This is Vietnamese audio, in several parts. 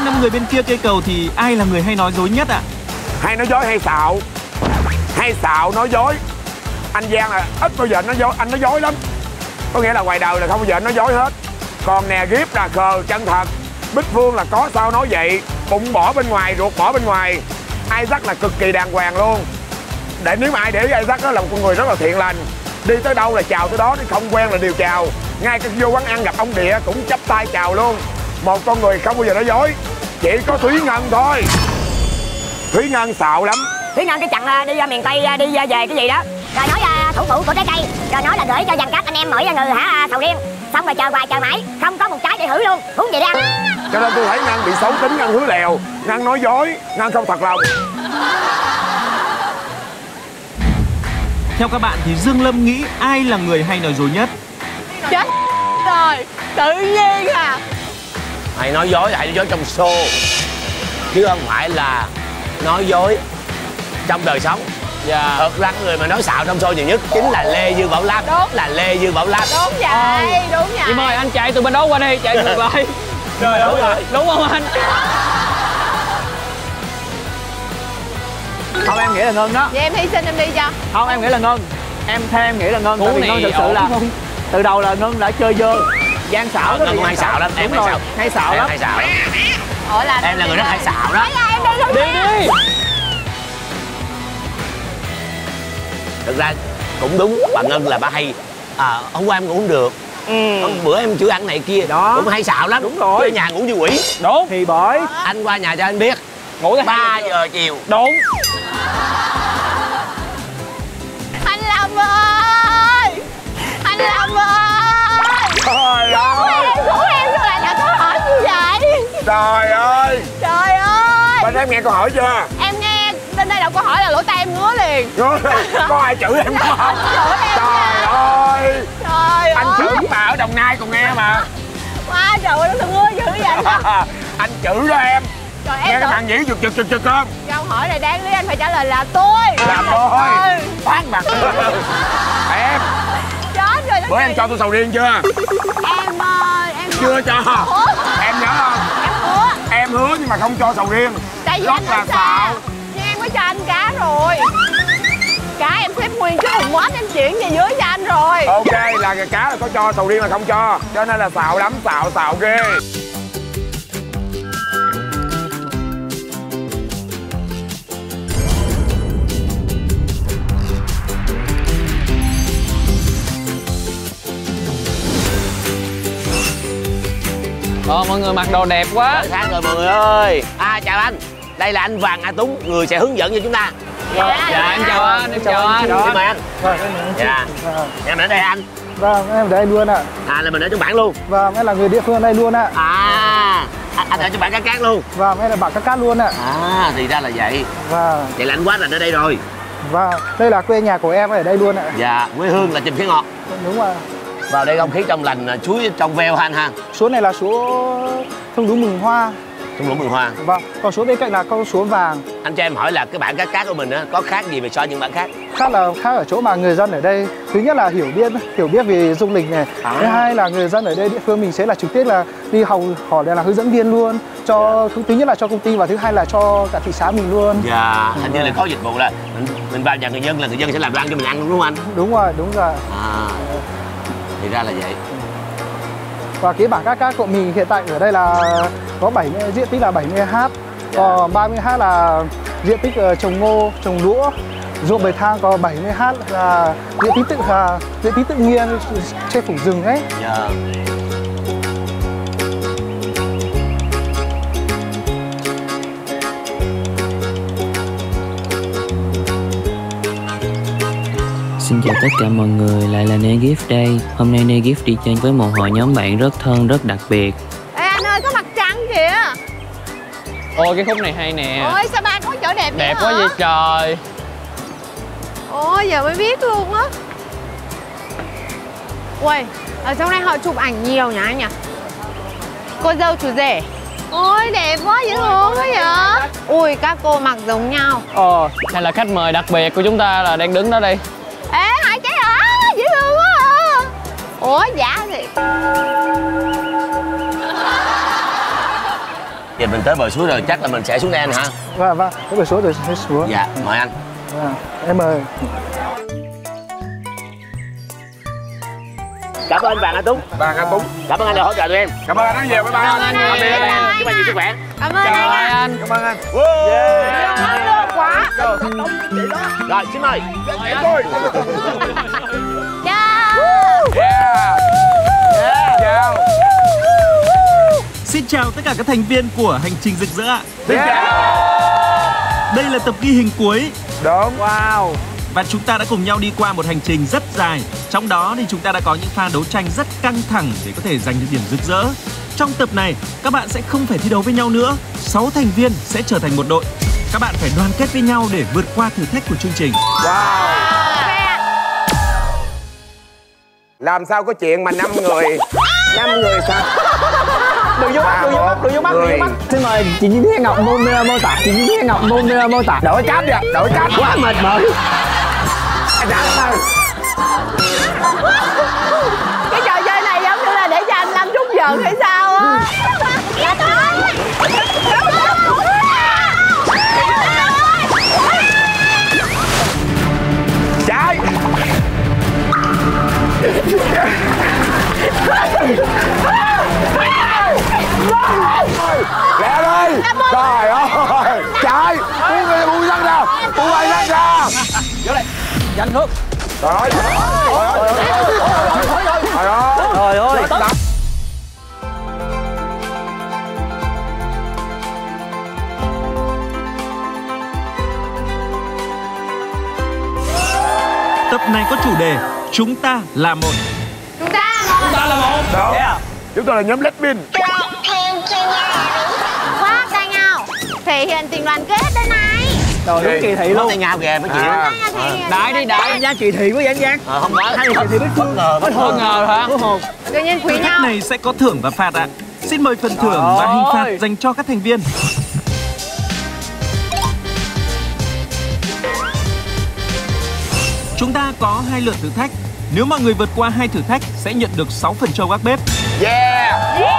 Trong 5 người bên kia cây cầu thì ai là người hay nói dối nhất ạ? Hay nói dối hay xạo? Hay xạo nói dối. Anh Giang là ít bao giờ nói dối, anh nói dối lắm. Có nghĩa là ngoài đời là không bao giờ anh nói dối hết. Còn nè, Gift là khờ chân thật. Bích Phương là có sao nói vậy. Bụng bỏ bên ngoài, ruột bỏ bên ngoài. Isaac là cực kỳ đàng hoàng luôn. Nếu mà ai để ý Isaac đó là một con người rất là thiện lành. Đi tới đâu là chào tới đó, không quen là đều chào. Ngay cái vô quán ăn gặp ông Địa cũng chắp tay chào luôn. Một con người không bao giờ nói dối. Chỉ có Thúy Ngân thôi. Thúy Ngân xạo lắm. Thúy Ngân cái chặng đi ra miền Tây đi về cái gì đó, rồi nói thủ phủ của trái cây, rồi nói là gửi cho dàn cát anh em mỗi người sầu riêng, xong rồi chờ hoài chờ mãi không có một trái để thử luôn, huống gì đi ăn. Cho nên tôi thấy Ngân bị xấu tính, Ngân hứa lèo, Ngân nói dối, Ngân không thật lòng. Theo các bạn thì Dương Lâm nghĩ ai là người hay nói dối nhất? Chết rồi, tự nhiên à. Hãy nói dối trong show, chứ không phải là nói dối trong đời sống. Thật ra người mà nói xạo trong show nhiều nhất chính là Lê Dương Bảo Lam. Đúng. Là Lê Dương Bảo Lam. Đúng vậy, đúng vậy. Chị mời anh chạy từ bên đó qua đây, chạy ngược lại. Trời ơi, đúng không anh? Không, em nghĩ là Ngân đó. Vậy em hy sinh em đi cho. Không, em nghĩ là Ngân. Theo em nghĩ là Ngân. Tại vì Ngân thực sự là từ đầu là Ngân đã chơi dơ. Gian xảo đó. Ngân hay xạo lắm, em hay xạo. Hay xạo lắm. Ủa là em là người rất hay xạo đó. Em đi luôn. Đi. Thực ra cũng đúng, bà Ngân là bà hay hôm qua em ngủ không được, hôm bữa em chưa ăn này kia đó, cũng hay xạo lắm. Đúng rồi. Chứ ở nhà ngủ như quỷ. Đúng. Thì bởi Anh qua nhà cho anh biết, ngủ tới 3 giờ chiều. Đúng. Anh Lâm ơi, anh Lâm ơi. Trời ơi, Cứu em sao lại đặt câu hỏi như vậy? trời ơi. Trời ơi. Bên em nghe câu hỏi chưa? Em nghe bên đây đọc câu hỏi là lỗ tai em ngứa liền. Có ai chửi em không? Trời ơi. Trời Anh ơi. chửi mà ở Đồng Nai còn nghe mà. Quá trời ơi, nó ngứa dữ vậy. Anh chửi đó em. Trời Nghe em cái thằng nhỉ giật không? câu hỏi này đáng lý anh phải trả lời là tôi. Là tôi. Phát mặt. Em, Chết rồi. bữa em cho tôi sầu riêng chưa? Em em Chưa cho. hứa. Em nhớ không? Em hứa. Em hứa nhưng mà không cho sầu riêng. Tại vì Rất anh là nói xạo. sao? Nhưng em có cho anh cá rồi. Cá em xếp nguyên cái thùng mến em chuyển về dưới cho anh rồi. Ok, là cái cá là có cho, sầu riêng là không cho. Cho nên là xạo lắm, xạo ghê. Mọi người mặc đồ đẹp quá. Khác rồi mọi người ơi. Chào anh, đây là anh Vàng A Túng, người sẽ hướng dẫn cho chúng ta. Dạ em chào anh, em chào anh. Xin mời anh. Vâng, Dạ. Em ở đây anh. vâng, em ở đây luôn ạ. Là mình ở trong bản luôn. Vâng, em là người địa phương ở đây luôn ạ. Anh ở trong bản Cát luôn. Vâng, em là bản Cát luôn ạ. Thì ra là vậy. Vâng, Vậy là anh quá rành ở đây rồi. vâng, đây là quê nhà của em ở đây luôn ạ. Dạ, quê hương là Trùm Khế Ngọt. Đúng rồi. Vào đây không khí trong lành, chuối trong veo ha anh ha. Số này là số thung lũng Mường Hoa. Thung lũng Mường Hoa. Vâng, còn số bên cạnh là con số vàng. Anh cho em hỏi là cái bản Cát của mình á có khác gì về so với những bản khác? Khác ở chỗ mà người dân ở đây thứ nhất là hiểu biết về du lịch này. Thứ hai là người dân ở đây địa phương mình sẽ là trực tiếp là đi hỏi là hướng dẫn viên luôn cho thứ nhất là cho công ty và thứ hai là cho cả thị xã mình luôn. Dạ, hình như là có dịch vụ là mình vào nhà người dân là người dân sẽ làm đồ ăn cho mình ăn đúng không anh? Đúng rồi. Thì ra là vậy. Và cái bảng Cát của mình hiện tại ở đây là có diện tích là 70 ha, còn 30 ha là diện tích trồng ngô, trồng lúa, ruộng bậc thang, còn 70 ha là diện tích tự nhiên che phủ rừng ấy. Dạ. Xin chào tất cả mọi người, lại là Negift đây. Hôm nay Negift đi chơi với một hội nhóm bạn rất thân, rất đặc biệt. Ê anh ơi, có mặt trăng kìa. Ôi cái khúc này hay nè. Ôi sao ba có chỗ đẹp Đẹp nữa quá hả? vậy trời. Ôi giờ mới biết luôn á. Ui, ở trong này họ chụp ảnh nhiều nhỉ anh nhỉ? Cô dâu chú rể. Ôi đẹp quá, dễ thương quá vậy. Ui các cô mặc giống nhau. Hay là khách mời đặc biệt của chúng ta là đang đứng đó đây. Ê hai trái hả? Dễ thương quá à. Ủa giả gì? Giờ mình tới bờ suối rồi, chắc là mình sẽ xuống đây anh hả? Vâng, tới bờ suối rồi sẽ xuống. Dạ, mời anh. Em mời. Cảm ơn bạn Anh Tuấn. Bạn Anh Tuấn. Cảm ơn anh đã hỗ trợ tụi em. Cảm ơn anh nói nhiều với bạn. Cảm ơn anh. Chúc anh nhiều sức khỏe. Cảm ơn anh. Cảm ơn anh. Được quá. Rồi, xin mời. Chào. Xin chào tất cả các thành viên của hành trình rực rỡ ạ. Xin chào. Đây là tập ghi hình cuối. Đúng. Wow. Và chúng ta đã cùng nhau đi qua một hành trình rất dài. Trong đó thì chúng ta đã có những pha đấu tranh rất căng thẳng để có thể giành được điểm rực rỡ. Trong tập này, các bạn sẽ không phải thi đấu với nhau nữa. 6 thành viên sẽ trở thành một đội. Các bạn phải đoàn kết với nhau để vượt qua thử thách của chương trình. Wow. Làm sao có chuyện mà 5 người sao? Đừng vô mắt. Xin mời chị Duy Thiên Ngọc mô tả. Đổi cáp kìa, đổi cáp. Quá mệt mỏi. Cái trò chơi này giống như là để cho anh 5 chút giận hay sao á. Trái. Lẹ đi. Trời ơi. Trái. Buông răng ra. Vô đây. Nhanh Hước. Trời ơi. Trời ơi. Tập này có chủ đề Chúng ta là một. Đúng. Chúng tôi là nhóm lesbian. Khoác tay nhau. Thể hiện tình đoàn kết đây này. Trời đúng kỳ thị luôn. Tay nhau kìa mấy chị. Đại đi đại. Anh Giang kỳ thị với anh Giang. Không có. Hay là kỳ thị với Phương. Bất ngờ hả? Tự nhiên quý Thử thách nhau. này sẽ có thưởng và phạt ạ. Xin mời phần thưởng và hình phạt dành cho các thành viên. Chúng ta có 2 lượt thử thách. Nếu mọi người vượt qua 2 thử thách sẽ nhận được 6 phần trâu gác bếp. Yeah.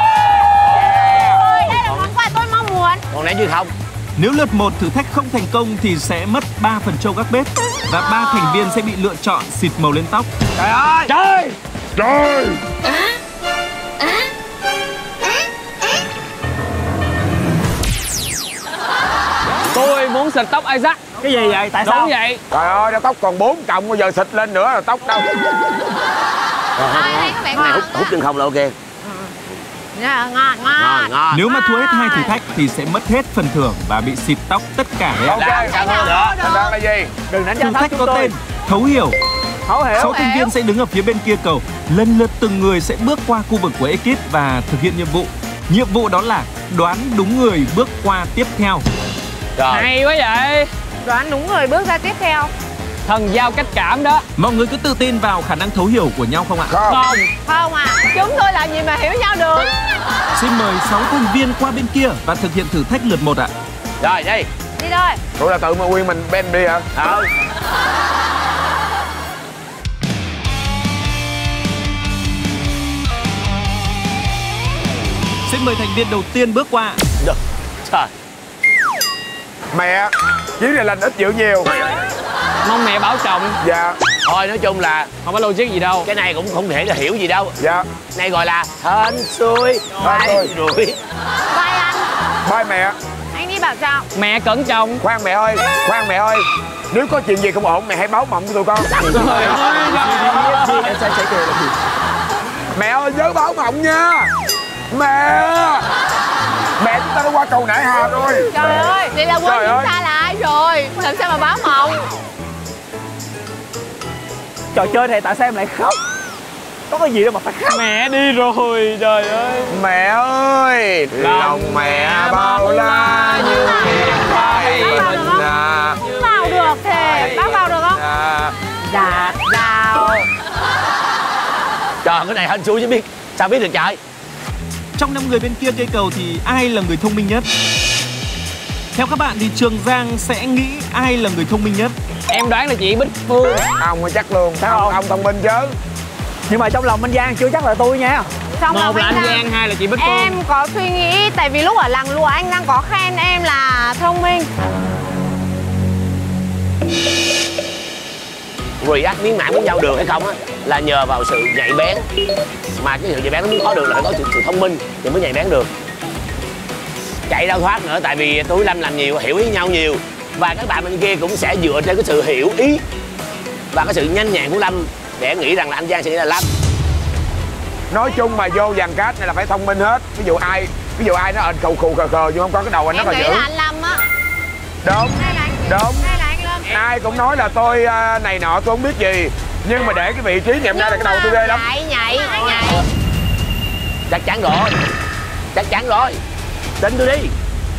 Đây là món quà tôi mong muốn. Còn nãy chưa không? Nếu lượt 1 thử thách không thành công thì sẽ mất 3 phần trâu gác bếp và 3 thành viên sẽ bị lựa chọn xịt màu lên tóc. Trời ơi. Trời. Tôi muốn xịt tóc Isaac. Cái gì vậy? Tại sao? Đúng vậy. Trời ơi, tóc còn 4 cọng bây giờ xịt lên nữa là tóc đâu. Ai thấy có vẻ Hút chân không là ok. ngon. Ngon. Nếu mà thua hết 2 thử thách thì sẽ mất hết phần thưởng và bị xịt tóc tất cả đấy ạ. Ok, cảm ơn nữa. Thành ra là gì? Đừng đánh giá Thử thấp thách chúng có tôi. tên Thấu hiểu. 6 thành hiểu. viên sẽ đứng ở phía bên kia cầu. Lần lượt từng người sẽ bước qua khu vực của ekip và thực hiện nhiệm vụ. Nhiệm vụ đó là đoán đúng người bước qua tiếp theo. Rồi. Hay quá vậy. Đoán đúng người bước ra tiếp theo. Thần giao cách cảm đó. Mọi người cứ tự tin vào khả năng thấu hiểu của nhau không ạ? Không. Không à. Chúng tôi làm gì mà hiểu nhau được. Xin mời 6 thành viên qua bên kia và thực hiện thử thách lượt 1 ạ. Rồi đi. Đi thôi. Tụi là tự mà nguyên mình Ben đi hả? Xin mời thành viên đầu tiên bước qua. Được. Trời. Mẹ, chuyến này là ít chịu nhiều. Mong mẹ bảo trọng. Dạ. Thôi nói chung là Không có logic gì đâu. cái này cũng không thể là hiểu gì đâu. Dạ. Này gọi là hên xui. Hai rủi. Bye anh. Bye mẹ. Anh đi bảo trọng. Mẹ cẩn trọng. Khoan mẹ ơi. Nếu có chuyện gì không ổn mẹ hãy báo mộng cho tụi con. Em sẽ kể là gì? Mẹ ơi nhớ báo mộng nha. Mẹ chúng ta đã qua cầu Nại Hà rồi. Trời ơi, vậy là quên Trời chúng ơi. ta là ai rồi. Làm sao mà báo mộng. Trò chơi này tại sao em lại khóc? Có cái gì đâu mà phải khóc. Mẹ đi rồi. Trời ơi. Mẹ ơi, lòng mẹ bao la như miền bay mình à. Không vào được thì bác vào được không? Dạ vào. Trời, cái này hên xui chứ biết. Sao biết được trời? Trong 5 người bên kia cây cầu thì ai là người thông minh nhất? Theo các bạn thì Trường Giang sẽ nghĩ ai là người thông minh nhất? Em đoán là chị Bích Phương. Ông chắc luôn. Sao không? Ông thông minh chứ. Nhưng mà trong lòng anh Giang chưa chắc là tôi nha. trong lòng Một là anh đang- Giang, hai là chị Bích Phương. Em có suy nghĩ, tại vì lúc ở làng lụa anh đang có khen em là thông minh. React miếng mảng với nhau được hay không á là nhờ vào sự nhạy bén, mà cái sự nhạy bén nó muốn có được là phải có sự thông minh thì mới nhạy bén được. Chạy đâu thoát nữa, tại vì tôi với Lâm làm nhiều, hiểu ý nhau nhiều, và các bạn bên kia cũng sẽ dựa trên cái sự hiểu ý và cái sự nhanh nhẹn của Lâm để nghĩ rằng là anh Giang sẽ nghĩ là Lâm. Nói chung mà vô dàn cát này là phải thông minh hết. Ví dụ ai nó khù khù khờ khờ nhưng không có cái đầu anh Em rất là nghĩ dữ. là anh Lâm á. Đúng. Hay là anh Đúng. Hay là anh Lâm. Ai cũng nói là tôi này nọ tôi không biết gì, nhưng mà để cái vị trí nghiệm ra là cái đầu tôi ghê lắm. Nhảy. Chắc chắn rồi, chắc chắn rồi, tin tôi đi.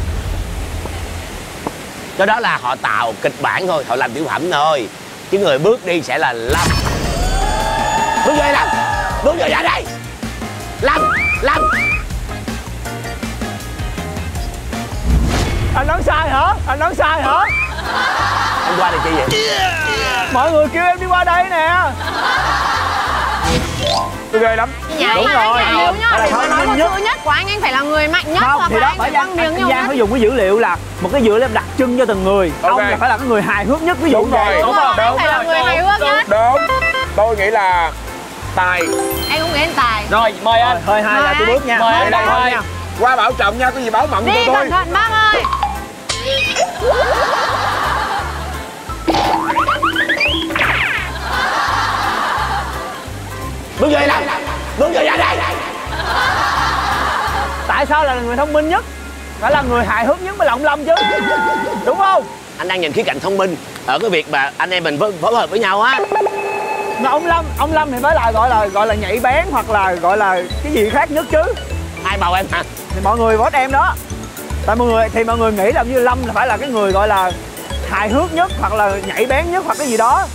Cái đó là họ tạo kịch bản thôi, họ làm tiểu phẩm thôi, chứ người bước đi sẽ là Lâm. Bước vô đây Lâm, bước vô ra đây. Lâm. Anh nói sai hả? Anh nói sai hả? Anh qua đây chi vậy? Mọi người kêu em đi qua đây nè. Tôi ghê lắm. Đúng rồi. Nếu nhá, Là để mà thông nói minh một nhất. thứ nhất của anh phải là người mạnh nhất. Không hoặc thì là đó anh bởi phải vì băng miếng anh nhiều Giang nhất. phải dùng cái dữ liệu là một cái dữ liệu đặc trưng cho từng người. Ok. Ông là phải là cái người hài hước nhất, ví dụ Đúng rồi. vậy. Đúng rồi, anh phải là người hài hước nhất. Đúng. Tôi nghĩ là Tài. Em cũng nghĩ anh Tài. Rồi, mời anh. Hơi hai là tôi bước nha. Mời anh Đây, Tài. thôi nha. Qua bảo trọng nha, có gì báo mận Đi cho tôi. cẩn thận bác ơi. Bước vô đây Lâm, bước vô ra đây. Tại sao là người thông minh nhất? Phải là người hài hước nhất mới là ông Lâm chứ. Đúng không? Anh đang nhìn khía cạnh thông minh ở cái việc mà anh em mình phối hợp với nhau á. Mà ông Lâm thì mới là gọi là nhạy bén hoặc là gọi là cái gì khác nhất chứ. Ai bầu em hả? Thì mọi người vote em đó. Tại mọi người nghĩ là như Lâm là phải là cái người gọi là hài hước nhất hoặc là nhạy bén nhất hoặc cái gì đó.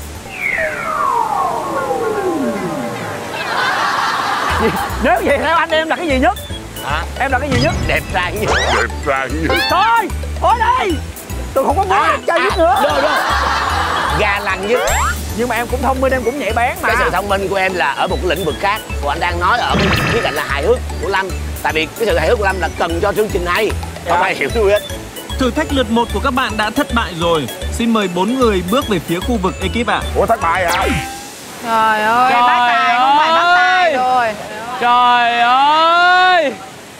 Nếu vậy theo anh em là cái gì nhất? Hả? Em là cái gì nhất? Đẹp trai như Đẹp trai như Thôi đây. Tôi không có muốn đẹp trai nhất nữa. Đâu. Ga lăng nhất. Nhưng mà em cũng thông minh, em cũng nhạy bén mà. Cái sự thông minh của em là ở một cái lĩnh vực khác, còn anh đang nói ở cái khía cạnh là hài hước của Lâm. Tại vì cái sự hài hước của Lâm là cần cho chương trình này. Không ai hiểu tôi hết. Thử thách lượt 1 của các bạn đã thất bại rồi. Xin mời 4 người bước về phía khu vực ekip ạ. Ủa thất bại hả? Trời ơi, Trời bác Tài không phải bác Tài ơi. rồi. Trời ơi.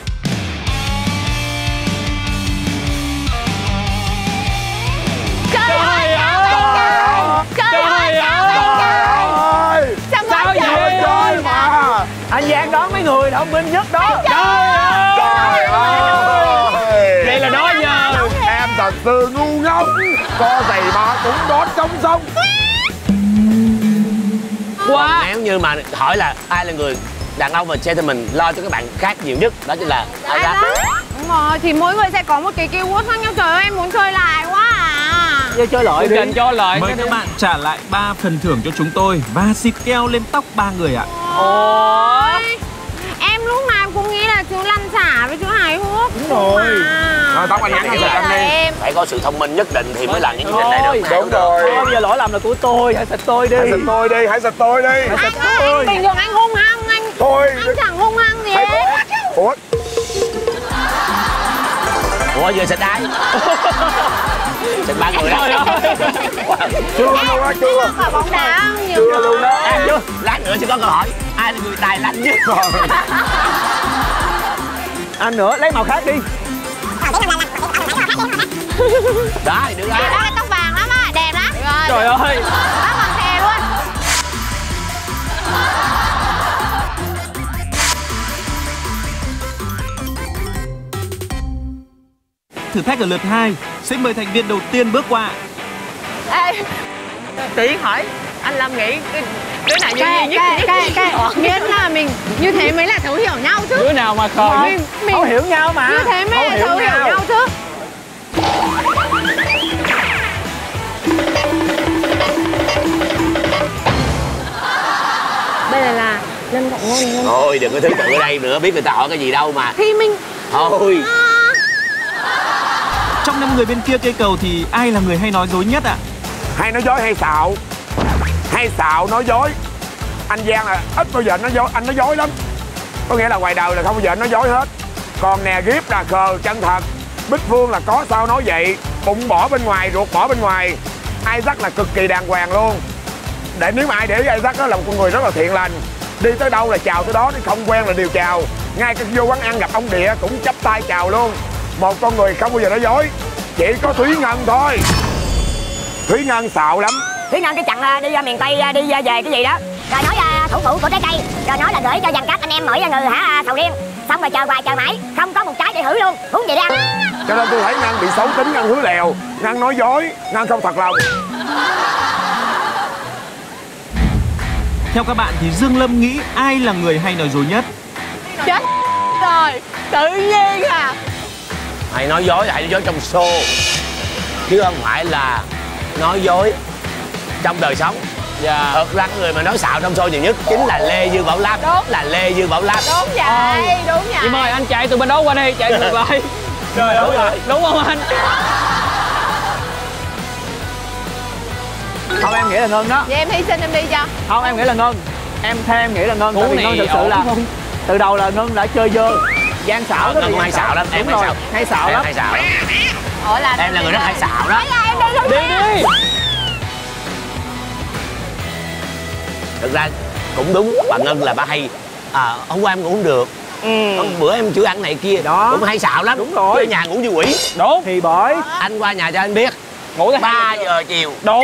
Trời ơi, Trời ơi. sao Sao mà vậy? Trời mà. Anh Giang đón mấy người thông minh nhất đó. Trời ơi. Vậy là đó giờ. Em thật sự ngu ngốc. Co giày mà cũng đón trong sông. Quá. Nếu như mà hỏi là ai là người đàn ông mà gentleman lo cho các bạn khác nhiều nhất, đó chính là ai đó. Đúng rồi, thì mỗi người sẽ có một cái keyword khác nhau. Trời ơi, em muốn chơi lại quá à. Giờ chơi lợi Chương đi. trình cho lời. Mời các bạn trả lại 3 phần thưởng cho chúng tôi và xịt keo lên tóc 3 người ạ. Ôi, em lúc nào cũng nghĩ là chữ lăn xả với chữ hài hước. Đúng rồi. Rồi tóc anh nhắn Vậy cho anh là đi. em. Phải có sự thông minh nhất định thì mới làm những chương trình này được. Đúng rồi. Thôi bây giờ lỗi lầm là của tôi, hãy xịt tôi đi. Hãy xịt tôi đi, hãy xịt tôi đi. Anh ơi, bình thường anh hung hăng, Thôi. anh chẳng hung hăng gì hết. Ủa? Ủa giờ xịt ai? Xịt 3 người đó. Chưa luôn á, chưa. Cả bóng đá nhiều. Chưa luôn đó. Chưa. Lát nữa sẽ có câu hỏi ai là người tài lanh nhất. Anh nữa, lấy màu khác đi. Đó, được rồi. Đó là tóc vàng lắm á, đẹp lắm. Trời ơi. Bác bằng thè luôn. Thử thách ở lượt 2. Xin mời thành viên đầu tiên bước qua. Ê, Tí hỏi, anh Lâm nghĩ cái này miễn là mình như thế mới là thấu hiểu nhau chứ. Đứa nào mà khờ nhất? Mình Thấu hiểu nhau mà. như thế mới là thấu hiểu nhau chứ. Bây giờ là Lâm Cộng Ngôn đúng không? Thôi đừng có thứ tự ở đây nữa, biết người ta hỏi cái gì đâu mà. Thì mình Thôi. Trong 5 người bên kia cây cầu thì ai là người hay nói dối nhất ạ? Hay nói dối hay xạo? Hay xạo nói dối. Anh Giang là ít bao giờ nói dối, anh nói dối lắm. Có nghĩa là ngoài đời là không bao giờ anh nói dối hết. Còn nè Gift là khờ chân thật, Bích Phương là có sao nói vậy, bụng bỏ bên ngoài, ruột bỏ bên ngoài. Isaac là cực kỳ đàng hoàng luôn. Để nếu mà ai để ý Isaac đó là một con người rất là thiện lành, đi tới đâu là chào tới đó, nếu không quen là đều chào. Ngay cái vô quán ăn gặp ông Địa cũng chắp tay chào luôn. Một con người không bao giờ nói dối. Chỉ có Thúy Ngân thôi. Thúy Ngân xạo lắm. Thúy Ngân cái chặng đi ra miền Tây đi về cái gì đó, rồi nói thủ phủ của trái cây, rồi nói là gửi cho dàn cát anh em mỗi người sầu riêng, xong rồi chờ hoài chờ mãi không có một trái để thử luôn, muốn gì đi ăn. Cho nên tôi thấy Ngân bị xấu tính, Ngân hứa lèo, Ngân nói dối, Ngân không thật lòng. Theo các bạn thì Dương Lâm nghĩ ai là người hay nói dối nhất? Chết rồi, tự nhiên à. Hãy nói dối trong show, chứ không phải là nói dối trong đời sống. Dạ. Thật ra người mà nói xạo trong show nhiều nhất chính là Lê Dương Bảo Lam. Đúng. Là Lê Dương Bảo Lam. Đúng vậy, đúng vậy. Chị mời anh chạy từ bên đó qua đây, chạy ngược lại. Trời ơi. Đúng không anh? Không, em nghĩ là Ngân đó. Vậy em hy sinh em đi cho. Không, em nghĩ là Ngân. Theo em nghĩ là Ngân, tại vì Ngân thực sự là từ đầu là Ngân đã chơi dơ, gian xảo. Ngân hay xạo lắm, em hay xạo. Hay xạo lắm. Hay xạo lắm. Ủa là Em là người rất hay xạo đó. Đi đi. Thực ra cũng đúng, bà Ngân là bà hay hôm qua em ngủ không được, hôm bữa em chưa ăn này kia đó, cũng hay xạo lắm. Đúng rồi. Ở nhà ngủ như quỷ. Đúng. Thì bởi Anh qua nhà cho anh biết, Ngủ tới 3 giờ chiều. Đúng.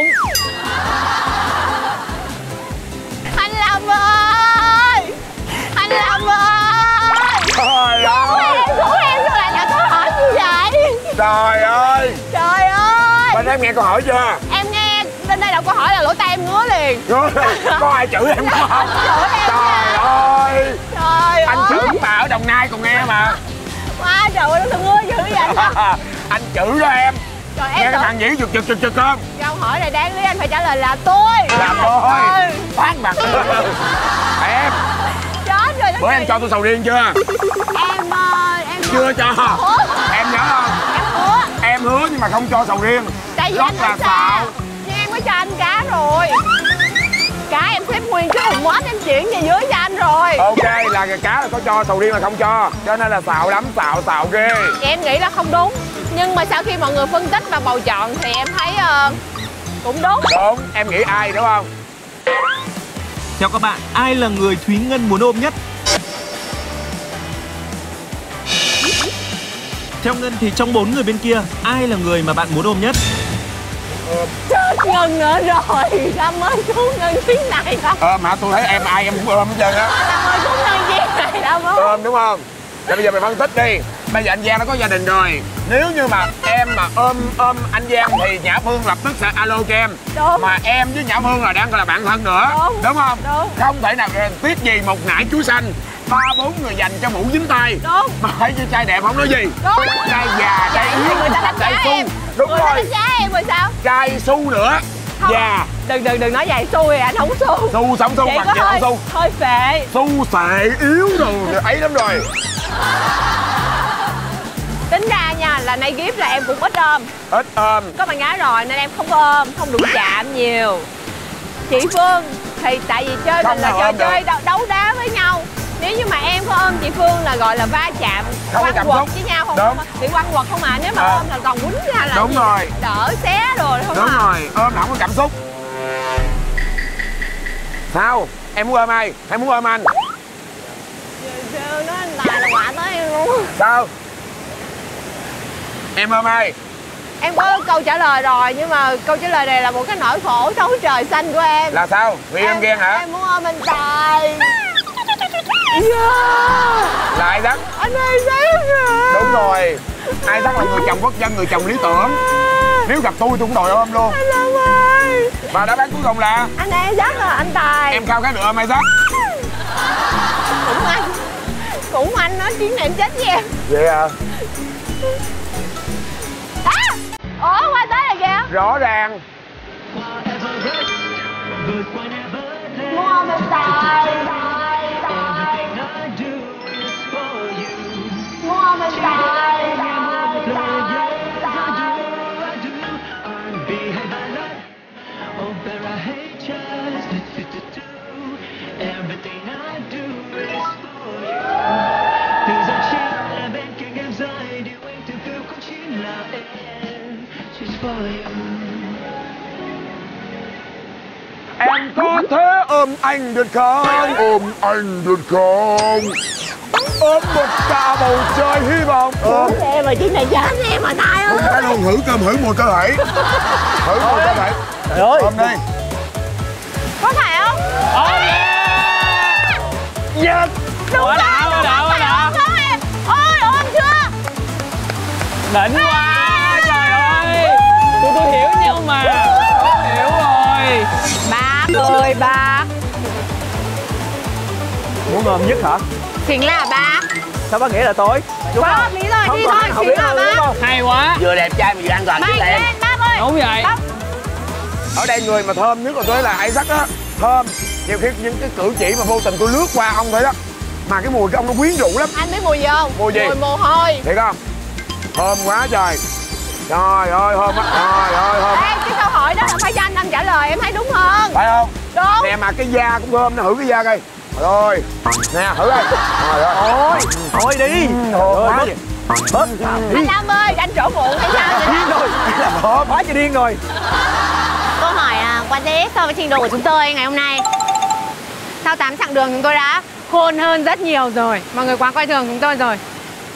anh Lâm ơi, anh Lâm ơi. Trời ơi. Em của em sao lại đặt câu hỏi như vậy? Trời ơi. Trời ơi. Bên em nghe câu hỏi chưa? Em nghe bên đây đọc câu hỏi là lỗ tai em ngứa liền. Có ai chửi em không? Trời ơi. Trời Anh ơi. chửi mà ở Đồng Nai còn nghe mà. Quá trời ơi, nó ngứa dữ vậy anh. Anh chửi đó em. Rồi Nghe em cái thằng nhỉ giật không? câu hỏi này đáng lý anh phải trả lời là tôi. Làm thôi. Phát mặt. Em. Chết rồi. Bữa em cho tôi sầu riêng chưa? Em ơi, em Chưa cho. Ủa? Em nhớ không? Em hứa. Em hứa nhưng mà không cho sầu riêng. Tại vì Rất anh là nói xạo. sao? Nhưng em có cho anh cá rồi. Cá em xếp nguyên cái thùng mến em chuyển về dưới cho anh rồi. Ok, là cá là có cho, sầu riêng là không cho. Cho nên là xạo lắm, xạo ghê. Vậy em nghĩ là không đúng. Nhưng mà sau khi mọi người phân tích và bầu chọn thì em thấy cũng đúng. Đúng, em nghĩ ai đúng không? Theo các bạn, ai là người Thúy Ngân muốn ôm nhất? Theo Ngân thì trong 4 người bên kia, ai là người mà bạn muốn ôm nhất? Chết Ngân nữa rồi. Lâm ơi, cứu Ngân chuyến này không? Mà tôi thấy em ai em cũng ôm hết trơn á. Lâm ơi, cứu Ngân chuyến này Lâm ơi. Ôm đúng không? Để bây giờ mày phân tích đi. Bây giờ anh Giang đã có gia đình rồi. Nếu như mà em mà ôm anh Giang thì Nhã Phương lập tức sẽ alo cho em. Đúng. Mà em với Nhã Phương là đang gọi là bạn thân nữa. Đúng không? Đúng. Không thể nào tiếc gì một nải chuối xanh 3-4 người dành cho mũ dính tay. Đúng. Mà thấy như trai đẹp không nói gì. Đúng. Trai già, trai yếu, Người ta đánh trai giá su. em. Đúng Người ta rồi. đánh giá em rồi sao? Trai su nữa. Không. Già. Đừng nói vậy, xui anh không xui. Su sống su Vậy mặt có gì không su. hơi phệ. Su xệ yếu rồi ấy lắm rồi. Tính ra nha, là nay Gift là em cũng ít ôm. Ít ôm. Có bạn gái rồi nên em không ôm, không đụng chạm nhiều. Chị Phương thì tại vì chơi mình là trò chơi đấu đá với nhau. Nếu như mà em có ôm chị Phương là gọi là va chạm, quăng quật với nhau không? Đúng. Bị quăng quật không à, nếu mà ôm là còn quýnh ra là đúng rồi. Đỡ xé rồi không? Đúng à? rồi, ôm là không có cảm xúc. Sao? Em muốn ôm ai? Hay muốn ôm anh? Nói anh Tài là quả tới em luôn. Sao? Em ôm ai? Em có câu trả lời rồi, nhưng mà câu trả lời này là một cái nỗi khổ thấu trời xanh của em. Là sao? Vì em ghen hả? Em muốn ôm anh Tài. Là ai Đắc? Anh ơi sáng rồi. Đúng rồi. Ai Đắc là người chồng quốc dân, người chồng lý tưởng. Nếu gặp tôi cũng đòi ôm luôn. Anh Lâm ơi. Và đáp án cuối cùng là Anh Ai Đắc là anh Tài. em cao khác được ôm ai Đắc? Cũng anh. Cũng anh nói chuyến này em chết với em. Vậy à? Ủa qua tới rồi kìa. Rõ ràng. Muốn ôm anh Tài. Muốn ôm anh Tài. Ôm anh được không? Ôm anh được không? Ôm một cả bầu trời hy vọng. Em mà chỉ này chết em mà tay ơi. Cái luôn hử cơm hử mùi cơ thể. Hử mùi cơ thể. Trời ơi. Ôm đi. Có phải không? Yes. Đúng rồi, ôi ôm chưa? Đỉnh quá, trời ơi. Tụi tôi hiểu nhau mà. Hiểu rồi. Bác ơi bác. Muốn ngầm nhất hả? Chính là bác. Sao bác nghĩ là tôi? Đúng Quá không? hợp lý rồi, Không đi còn thôi, ai hợp chính lý là hơn, đúng bác. không? Hay quá. Vừa đẹp trai mà vừa an toàn chứ Mạnh tiền. lên bác ơi. Đúng vậy. Bác. Ở đây người mà thơm nhất là tôi là Isaac á. Thơm. Nhiều khi những cái cử chỉ mà vô tình tôi lướt qua ông thấy đó. Mà cái mùi của ông nó quyến rũ lắm. Anh biết mùi gì không? Mùi gì? Mùi mồ hôi. Thiệt không? Thơm quá trời. Trời ơi thơm quá. Trời ơi thơm. Ê, cái câu hỏi đó là phải cho anh trả lời, em thấy đúng hơn. Phải không? Đúng. Nè mà cái da cũng thơm, nó hử cái da coi. Rồi. Nè thử đây. Trời ơi. Thôi, thôi đi. Thơm quá vậy. Bớt. Anh Nam ơi, anh trổ mụn hay sao vậy? Điên rồi. Là thơm. Quá trời điên rồi. Câu hỏi quá dễ so với trình độ của chúng tôi ngày hôm nay. Sau 8 chặng đường chúng tôi đã khôn hơn rất nhiều rồi. Mọi người quá coi thường chúng tôi rồi.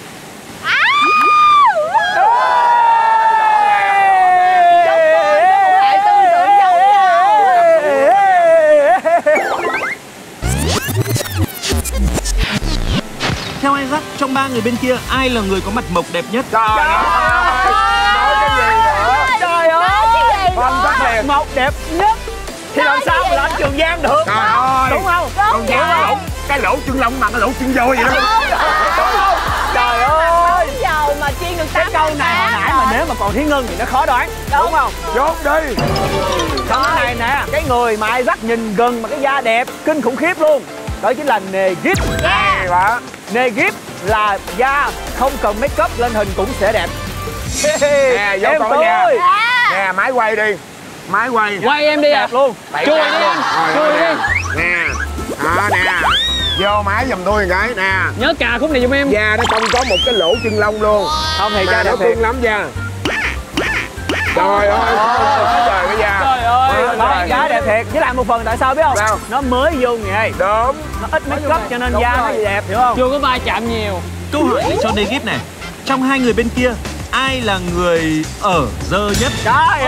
Theo Isaac, trong 3 người bên kia ai là người có mặt mộc đẹp nhất? Trời ơi. Nói cái gì nữa? Trời ơi. Phân tắc liền. Mộc đẹp nhất. Thì làm sao mà làm Trường Giang được? Trời ơi. Đúng không? Con da cái lỗ chân lông mà cái lỗ chân voi vậy đó. Trời ơi. Dầu mà chiên được Cái câu này hồi nãy mà nếu mà còn Thúy Ngân thì nó khó đoán. Đúng không? Chốt đi. Còn cái này nè, cái người mà Isaac nhìn gần mà cái da đẹp kinh khủng khiếp luôn. Đó chính là Negip. Hay quá. Negip là da không cần make up lên hình cũng sẽ đẹp. Nè vô em coi nha. tôi. Nè máy quay đi. Máy quay. Quay em đi à. Đẹp luôn. Chui đi anh. Chui đi. Nè. Đó nè. Vô máy giùm tôi một cái nè. Nhớ cà khúc này giùm em. Da nó không có một cái lỗ chân lông luôn. Không thì da Da đẹp nó thiệt. cưng lắm da. Trời ơi. Trời cái da. Trời ơi. Đó, da đẹp thiệt. Với lại một phần tại sao biết không? Sao? Nó mới vô nghề. Đúng. Nó ít make up cho nên da nó đẹp, hiểu không? Chưa có va chạm nhiều. Câu hỏi để cho Negip này. Trong 2 người bên kia, ai là người ở dơ nhất? Trời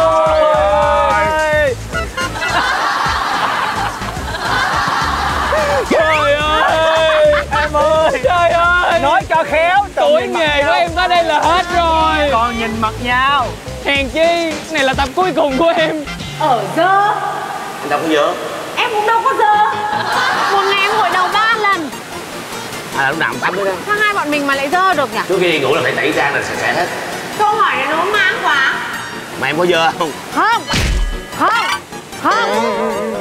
ơi. Trời ơi. Em ơi. Trời ơi. Nói cho khéo. Tuổi nghề của em tới đây là hết rồi. Còn nhìn mặt nhau. Hèn chi, này là tập cuối cùng của em. Ở dơ. Anh đâu có nhớ. Em cũng đâu có dơ. Một ngày em gội đầu 3 lần. À lúc nào cũng tắm hết đó. Sao hai bọn mình mà lại dơ được nhỉ? Trước khi đi ngủ là phải tẩy trang là sạch hết. Câu hỏi này nó mang quá. Mà em có dơ không? Không. Không. Không.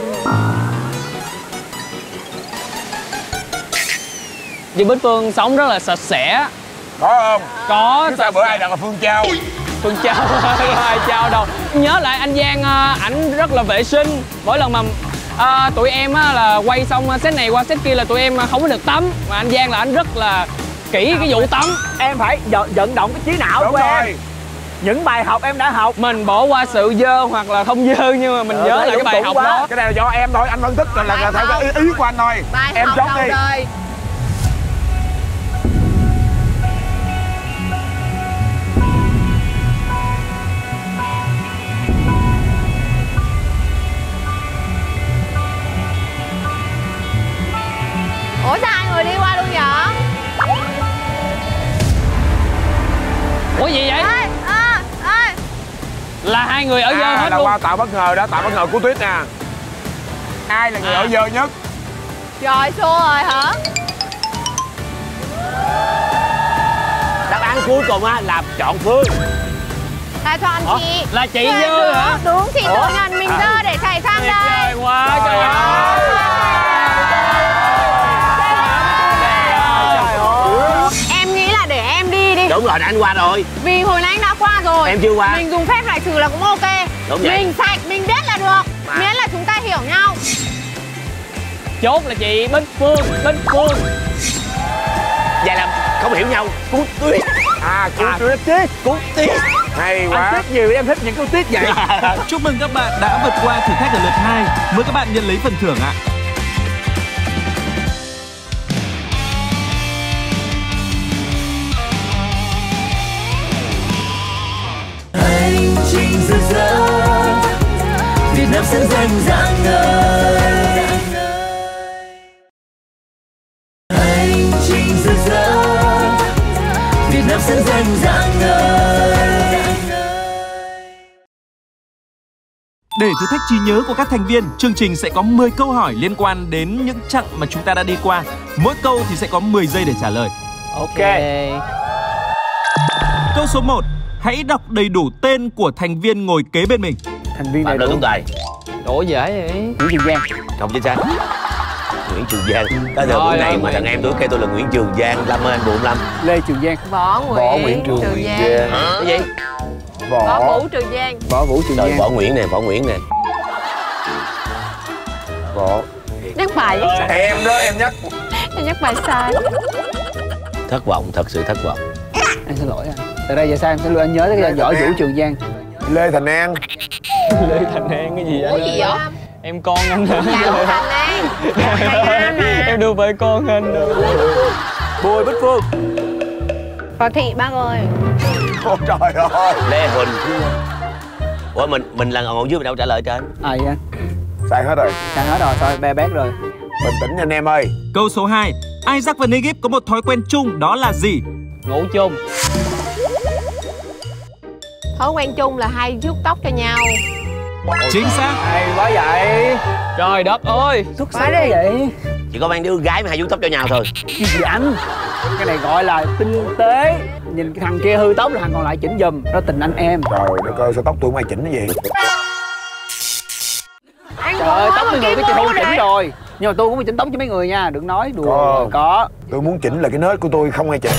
Chị Bích Phương sống rất là sạch sẽ. Có không? Có. Chứ sao bữa ai đặt là Phương Châu? Phương Châu, không ai Châu đâu. Nhớ lại anh Giang, ảnh rất là vệ sinh. Mỗi lần mà tụi em là quay xong set này qua set kia là tụi em không có được tắm. Mà anh Giang là anh rất là kỹ cái vụ tắm. Em phải vận động cái trí não Đúng của em. rồi. Những bài học em đã học. Mình bỏ qua sự dơ hoặc là không dơ nhưng mà mình nhớ lại cái bài học đó. Cái này là do em thôi, anh phân tích là theo cái ý của anh thôi. Bài Em học chốt đầu đi. đời. Ủa sao hai người đi qua luôn vậy? Ủa gì vậy? Ê, Là hai người ở dơ hết là luôn. qua tạo bất ngờ đó, tạo bất ngờ của Tuyết nè. Ai là người ở dơ nhất? Rồi xua rồi hả? Đáp án cuối cùng á là chọn Phương. Là chọn chị. Là chị dơ hả? Đúng, chị tự nhận mình dơ để chạy sang Tuyệt đây. vời quá trời ơi. Em nghĩ là để em đi đi. Đúng rồi, anh qua rồi. Vì hồi nãy anh đã qua rồi. Em chưa qua. Mình dùng phép loại trừ là cũng ok. Đúng vậy. Mình sạch, mình biết là được. Miễn là chúng ta hiểu nhau. Chốt là chị Bích Phương. Bích Phương. Vậy là không hiểu nhau. Cú Tuyết. Cú Tuyết chứ. Cú Tuyết. Hay quá. Anh thích nhiều, em thích những câu tuyết vậy. Chúc mừng các bạn đã vượt qua thử thách ở lượt 2. Mời các bạn nhận lấy phần thưởng ạ. Hành trình rực rỡ, Việt Nam sẽ giành rạng ngời. Hành trình rực rỡ, Việt Nam sẽ giành rạng ngời. Để thử thách trí nhớ của các thành viên, chương trình sẽ có 10 câu hỏi liên quan đến những chặng mà chúng ta đã đi qua. Mỗi câu thì sẽ có 10 giây để trả lời. Ok. Câu số 1. Hãy đọc đầy đủ tên của thành viên ngồi kế bên mình. Thành viên Bạn đầy Lê đủ. Tuấn Tài. Ủa dễ vậy? Nguyễn Trường Giang. Không chính xác. Nguyễn Trường Giang. Tới giờ buổi này mà thằng em tôi kêu tôi là Nguyễn Trường Giang, Lâm ơi anh buồn Lâm. Lê Trường Giang. Võ Nguyễn Trường Giang. Cái gì? Võ Vũ Trường Giang. Võ Vũ Trường Rồi Giang. Võ Nguyễn nè, Võ Nguyễn nè. Võ. Nhắc bài Em đó em nhắc. nhắc bài sai. Thất vọng, thật sự thất vọng. Anh xin lỗi anh. Từ đây về sau em sẽ luôn anh nhớ tới cái Võ Vũ Trường Giang. Lê Thành An. Lê Thành An cái gì anh? Ủa gì vậy? Em con anh. Dạ Thành An. Em đâu phải con anh đâu. Bùi Bích Phương. Võ Thị bác ơi. Ôi trời ơi. Lê Huỳnh. Ủa mình là ngồi dưới mình đâu trả lời trên. Vậy anh. Sai hết rồi. Sai hết rồi, thôi be bét rồi. Bình tĩnh nha anh em ơi. Câu số 2. Isaac và Negip có một thói quen chung, đó là gì? Ngủ chung. Thói quen chung là hay vuốt tóc cho nhau. Chính xác. Hay quá vậy. Trời đất ơi. Xuất sắc quá vậy. Chỉ có mấy đứa gái mới hay vuốt tóc cho nhau thôi. Cái gì anh? Cái này gọi là tinh tế. Nhìn cái thằng kia hư tóc là thằng còn lại chỉnh giùm. Đó tình anh em. Trời đất ơi, sao tóc tôi mày chỉnh cái gì? Trời ơi, tóc mấy người cái chị không chỉnh rồi. Nhưng mà tôi cũng phải chỉnh tóc cho mấy người nha, đừng nói đùa. Có. Tôi muốn chỉnh là cái nết của tôi không ai chỉnh.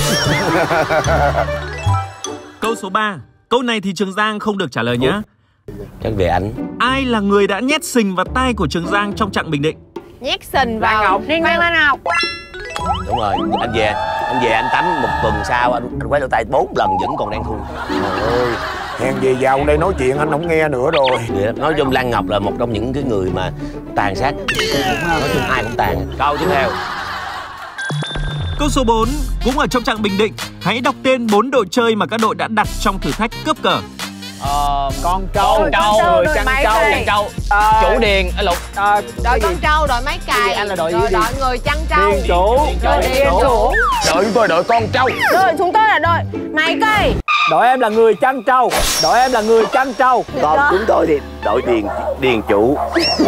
Câu số 3. Câu này thì Trường Giang không được trả lời nhé. Chắc về anh. Ai là người đã nhét sình vào tai của Trường Giang trong chặng Bình Định? Nhét sình vào. Riêng Lan Ngọc. Đúng rồi, anh về anh tắm một tuần sau anh quay lỗ tai 4 lần vẫn còn đang thui. Trời ơi, hèn gì vào đây nói chuyện anh không nghe nữa rồi. Nói chung Lan Ngọc là một trong những cái người mà tàn sát. Nói chung ai cũng tàn. Câu tiếp theo. Câu số 4. Cũng ở trong chặng Bình Định. Hãy đọc tên 4 đội chơi mà các đội đã đặt trong thử thách cướp cờ. Con trâu, người chăn trâu, chủ điền, lục. Đội con trâu, đội máy cày. Anh là đội gì? Đội người chăn trâu. Điền chủ. Đội điền chủ. Đội chúng tôi đội con trâu. Đội chúng tôi là đội máy cày. Đội em là người chăn trâu. Đội em là người chăn trâu. Còn chúng tôi thì đội điền chủ.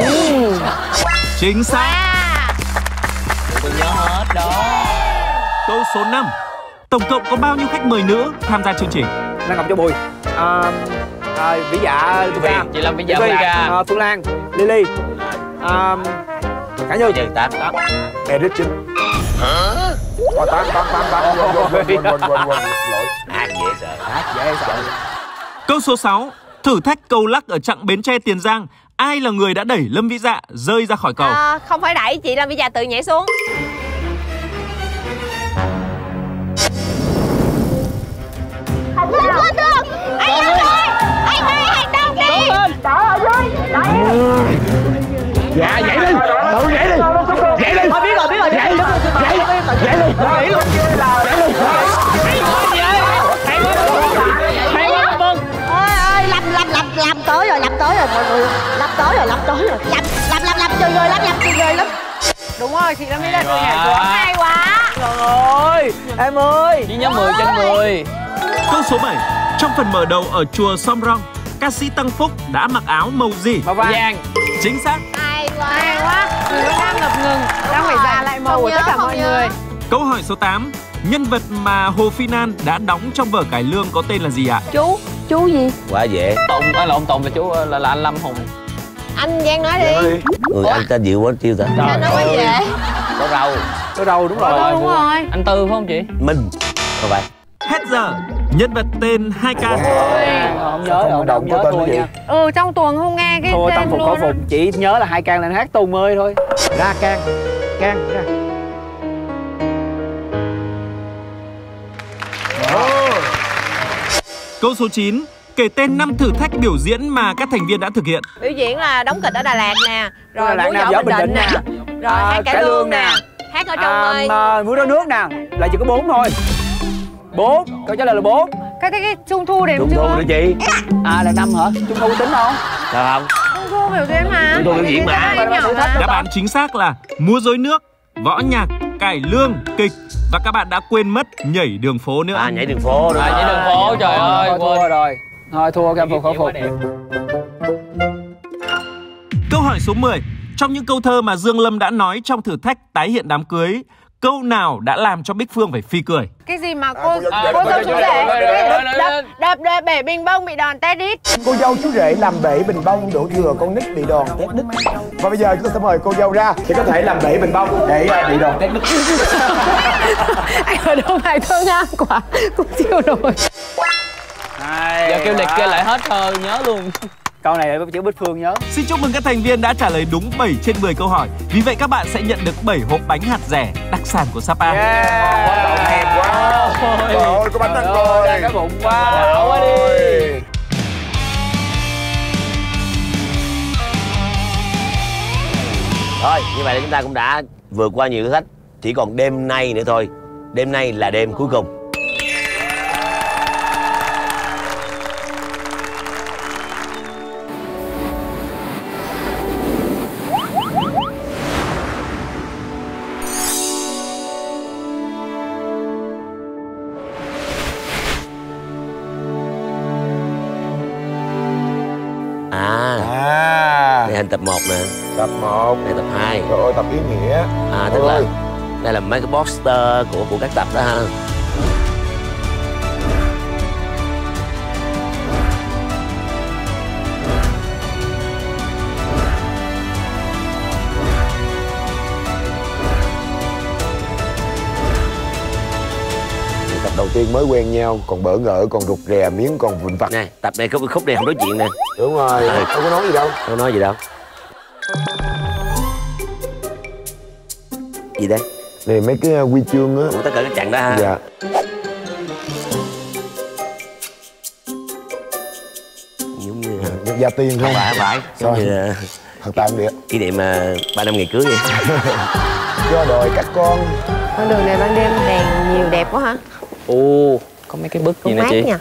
Chính xác. Tôi nhớ hết đó. Câu số 5. Tổng cộng có bao nhiêu khách mời nữ tham gia chương trình? Lan Ngọc cho Bùi. Vĩ Dạ, Chị Lâm Vĩ Dạ Phương. Phương Lan, Lily. Khả Như. Tám. Edit chính. Hả? Tám. Quên. Hát dễ sợ. Dễ sợ. Câu số 6. Thử thách cầu lắc ở chặng Bến Tre Tiền Giang. Ai là người đã đẩy Lâm Vĩ Dạ rơi ra khỏi cầu? Không phải đẩy, chị Lâm Vĩ Dạ tự nhảy xuống. Anh lên rồi. Anh ơi, hành động đi. Đó ở dưới. Dạ, dậy đi. Tự dậy đi. Dậy đi. Biết rồi. Dậy đi. Ơi, làm tới rồi mọi người. Làm tới rồi. Làm chừng người lắm. Đúng rồi, chị Lâm Vĩ Dạ tự nhảy xuống. Hay quá. Rồi, em ơi. Chỉ nhớ 10 trên 10. Câu số 7. Trong phần mở đầu ở chùa Som Rong, ca sĩ Tăng Phúc đã mặc áo màu gì? Màu vàng. Chính xác. Hay quá. Người đang ngập ngừng. Đang phải giả lại màu của tất cả mọi người. Câu hỏi số 8. Nhân vật mà Hồ Phi Nan đã đóng trong vở cải lương có tên là gì ạ? Chú gì? Quá dễ. Tùng là chú là anh Lâm Hùng. Anh Giang nói đi. Người anh tên dịu quá chiêu ta. Anh nói quá dễ. Có râu. Có râu đúng rồi. Đúng rồi. Anh Tư phải không chị? Minh. Không phải. Hết giờ. Nhân vật tên 2 ca. Không nhớ rồi, động có tên gì? Trong tuần không nghe cái Thôi tên tâm phục khẩu phục, chỉ nhớ là 2 can lên hát Tùng ơi thôi. Ra can ra. Câu số 9. kể tên 5 thử thách biểu diễn mà các thành viên đã thực hiện. Biểu diễn là đóng kịch ở Đà Lạt nè, rồi Đà Lạt múa nè, dỗ Bình Định nè, rồi hát cải lương nè, hát ở trong múa rối nước nè, là chỉ có 4 thôi. 4, câu trả lời là 4. cái Trung Thu đếm Trung chưa? Thu nữa chị. À là 5 hả? Trung Thu tính không? Được không? Trung Thu biểu diễn mà. Trung Thu biểu diễn mà. Đáp án chính xác là múa rối nước, võ nhạc, cải lương, kịch. Và các bạn đã quên mất nhảy đường phố nữa. À, nhảy đường phố đúng nhảy đường phố, trời ơi. Thôi thua rồi. Thôi thua, khâm phục, khâm phục. Câu hỏi số 10. Trong những câu thơ mà Dương Lâm đã nói trong thử thách tái hiện đám cưới, câu nào đã làm cho Bích Phương phải phi cười? Cái gì mà cô dâu chú rể đập bể bình bông bị đòn té đít. Cô dâu chú rể làm bể bình bông đổ thừa con nít bị đòn tét đít. Và bây giờ chúng ta sẽ mời cô dâu ra thì có thể làm bể bình bông để bị đòn tét đít. Anh ở đâu này thơ ngang quá, cũng chịu nổi. Giờ kêu liệt kê lại hết thơ nhớ luôn. Câu này chữ Bích Phương nhớ. Xin chúc mừng các thành viên đã trả lời đúng 7 trên 10 câu hỏi. Vì vậy các bạn sẽ nhận được 7 hộp bánh hạt dẻ đặc sản của Sapa. Quá đậu hẹp quá. Trời ơi, có bánh ăn rồi. Cái bụng quá. Đảo quá đi. Thôi, như vậy là chúng ta cũng đã vượt qua nhiều thử thách. Chỉ còn đêm nay nữa thôi. Đêm nay là đêm cuối cùng. Đây hình tập 1 nè. Tập 1. Đây tập 2. Trời ơi, tập ý nghĩa. À, tức là đây là mấy cái poster của các tập đó ha. Tập đầu tiên mới quen nhau, còn bỡ ngỡ, còn rụt rè, miếng còn vụn vặt. Nè, tập này khúc này không nói chuyện nè. Đúng rồi, không có nói gì đâu. Không nói gì đâu. Gì đây? Này mấy cái huy chương á. Ủa, tất cả các chặng đó ha. Dạ. Giống như Nhập gia tiên không? Phải. Giống như là thật tạm địa. kỷ niệm 3 năm ngày cưới vậy. Do đời các con. Con đường này ban đêm đèn nhiều đẹp quá hả? Ồ, có mấy cái bức gì nè chị.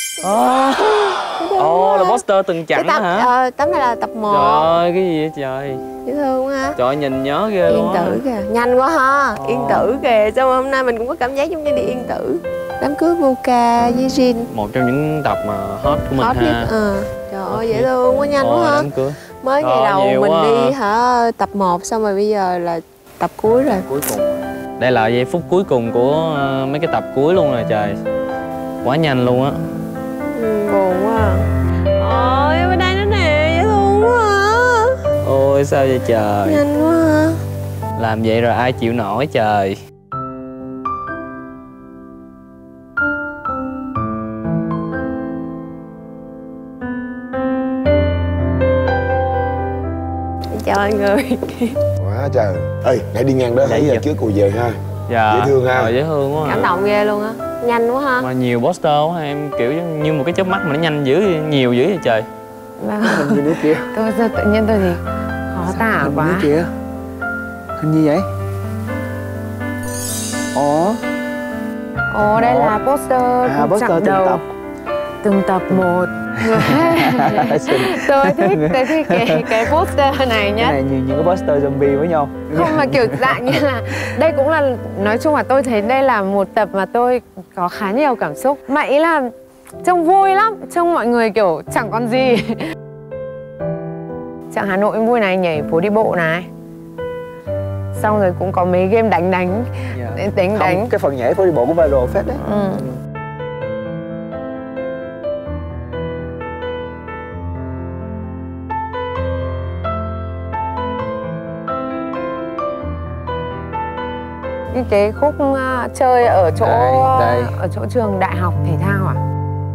Ồ, là poster từng chặng đó hả? Tấm này là tập 1. Trời ơi, cái gì vậy trời. Dễ thương quá ha. Trời ơi, nhìn nhớ ghê luôn Yên Tử kìa, nhanh quá ha. Yên Tử kìa, sao hôm nay mình cũng có cảm giác giống như đi Yên Tử. Đám cưới Mocha với Jin. Một trong những tập mà hot của mình Hot ha. nhất. Trời ơi, dễ thương quá, nhanh quá ha. Đám cưới. Mới ngày đầu mình đi hả, tập 1 xong rồi bây giờ là tập cuối rồi. Cuối cùng. Đây là giây phút cuối cùng của mấy cái tập cuối luôn rồi trời. Quá nhanh luôn á. Buồn quá à. Ôi, bên đây nữa nè, dễ thương quá à. Ôi sao vậy trời. Nhanh quá à. Làm vậy rồi ai chịu nổi trời. Chào mọi người. Quá trời. Ê, hãy đi ngang đó nãy giờ trước cô về ha. Dạ. Dễ thương ha. Dễ thương quá. Cảm động ghê luôn á. Nhanh quá ha. Mà nhiều poster quá em kiểu như một cái chớp mắt mà nó nhanh dữ, nhiều dữ vậy trời. Hình như nữa kìa. Tôi tự nhiên tôi thì khó tả quá. Hình như kìa. Hình như vậy. Ồ, đây là poster poster đầu. tập. Từng tập một. Tôi thích cái poster này nhất. Cái này như những cái poster zombie với nhau. Không, mà kiểu dạng như là đây cũng là, nói chung là tôi thấy đây là một tập mà tôi có khá nhiều cảm xúc. Mà ý là trông vui lắm, trông mọi người kiểu chẳng còn gì. Chặng Hà Nội vui này, nhảy phố đi bộ này. Xong rồi cũng có mấy game đánh. Không, cái phần nhảy phố đi bộ của viral phết đấy. Cái khúc chơi ở chỗ đây. ở chỗ trường đại học thể thao à?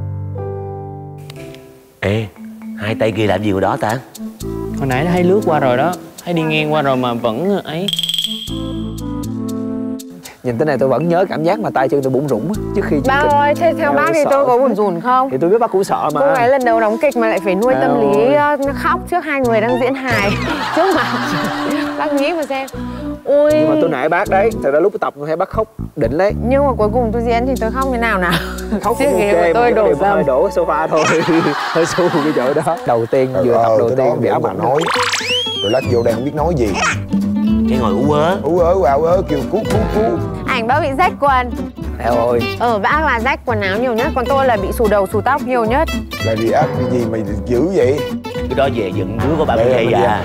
Ê, hai tay kia làm gì ở đó ta? Hồi nãy thấy lướt qua rồi đó, thấy đi ngang qua rồi mà vẫn ấy. Nhìn tới này tôi vẫn nhớ cảm giác mà tay chân tôi bủn rủn trước khi Bác ơi, thế theo bác thì tôi có buồn rủn không? Thì tôi biết bác cũng sợ mà. Cô gái lần đầu đóng kịch mà lại phải nuôi tâm lý khóc trước hai người đang diễn hài trước mặt. Bác nghĩ mà xem. Ui. Nhưng mà tôi nể bác đấy. Thật ra lúc tập tôi thấy bác khóc đỉnh đấy. Nhưng mà cuối cùng tôi diễn thì tôi khóc thế nào nào? Khóc chiếc ghế okay, của tôi đổ dầm. hơi đổ sofa thôi. Hơi xu cái chỗ đó. Đầu tiên vừa tập đầu tiên bị ám ảnh nói. Rồi lát vô đây không biết nói gì. Cái ngồi ú ớ kêu cú. Ảnh bác bị rách quần. Eo ơi. Bác là rách quần áo nhiều nhất, còn tôi là bị xù đầu xù tóc nhiều nhất. Là gì ác cái gì mày dữ vậy? Cái đó về dựng đứa của bà Mỹ à.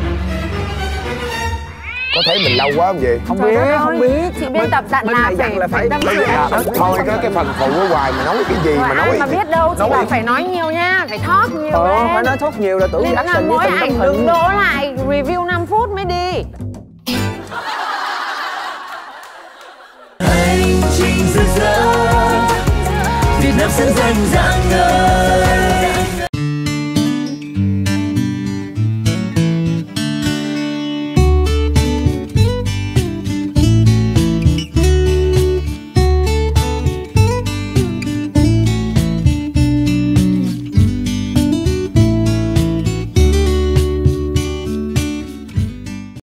Có thấy mình lâu quá không vậy? Không biết. Chị biên tập dặn là phải tâm sự. Thôi cái phần phụ ở ngoài mà nói cái gì mà nói. Ai mà biết đâu, chị bảo phải nói nhiều nha, phải talk nhiều lên. Phải nói talk nhiều là tưởng nên là mỗi ảnh đừng đổ lại review 5 phút mới đi. Hành trình rực rỡ, Việt Nam sẽ dành dáng ngời.